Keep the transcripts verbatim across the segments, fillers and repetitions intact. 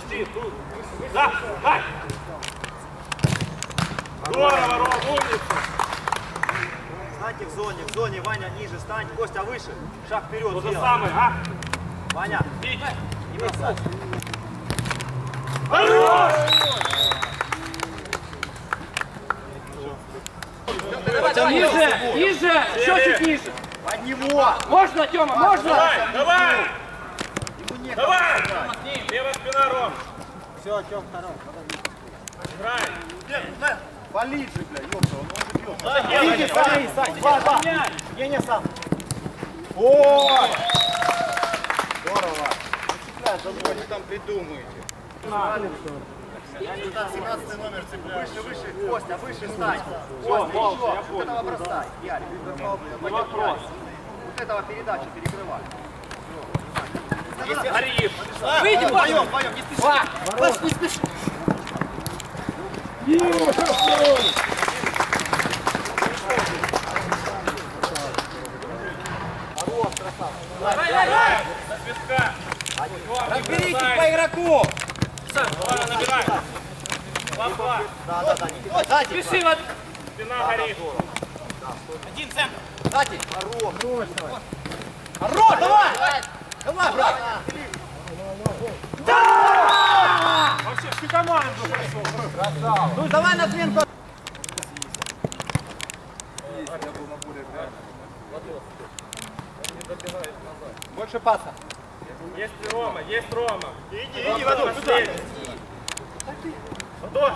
Пусти, тут. Да, дай. Здорово, Ром, умница. Станьте в зоне, в зоне, Ваня, ниже стань. Костя, выше. Шаг вперед. То же самое, а? Ваня, бить. Не бросай. Хорош! Ниже, ниже, еще чуть ниже. Под него. Можно, Тёма, можно? Давай, давай! Ему некогда. Давай! Левая спина, Ром. Все, Тём, второй. Играй. Вали же, бля, ёпта, он уже бьет. Иди, Сань, Сань, два, два. Евгения сам. О! Здорово. Что там придумаете? семнадцатый номер цепляю. Выше, выше, Костя, выше стань. Всё, Костя, Волк, еще. я Вот понял. этого бросай. Ярик, Не вопрос. вот этого передачи перекрывай. Ариф. Выйди, Вдвоем, вдвоем, не спеши. Паш, не спеши. Со свистка. Разберитесь по игроку. Ладно, набирай. Два-два. Да, да, да. Сзади. Спеши, вот. Спина горит. Один центр. Сзади. Хорош. Хорош, давай. Давай, брат. Вообще всю команду пошел. Ну, давай на смену. Больше паса. Есть Рома, есть Рома. Иди, Рома, иди, Вадим, сюда. Водой.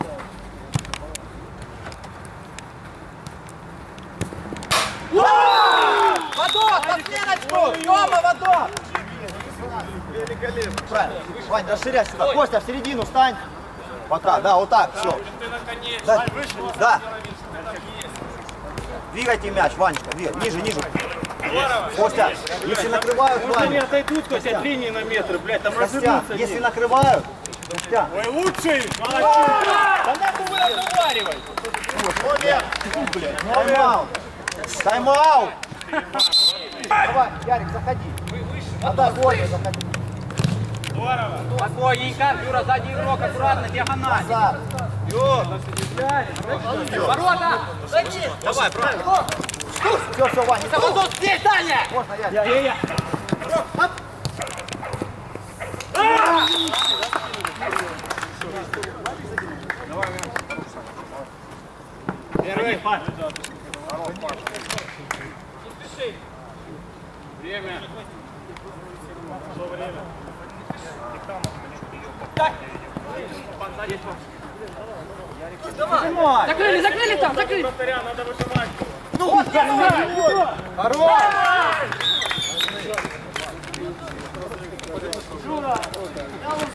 Водок, на сменочку! Тёма, водок! Великолепно. Правильно. Вань, расширяй сюда. Костя, в середину встань. Пока, да, вот так, все. Ты наконец. Да, да. Двигайте мяч, Ванечка, двигай. Ниже, ниже. Костя, если накрывают, Можно не Ваня. отойдут, Костя, от линии на метр, блядь, там Костя, развернуться если не. накрывают, Костя. Ой, лучший! Молодец! Да нахуй вы разговариваете? Тайм-аут. Тайм-аут. Давай, Ярик, заходи. Отдай, Коля, заходи. Здорово. Спокойненько, Юра, сзади игрок, аккуратно, диагональ. Назад. Ворота! Давай, правильно. Все, все, Ваня. Вот тут, здесь, Таня! Можно, Ярик. Первый. Время. Что время? Закрыли, закрыли там, закрыли! Вратаря, надо выжимать. Ну, хорош!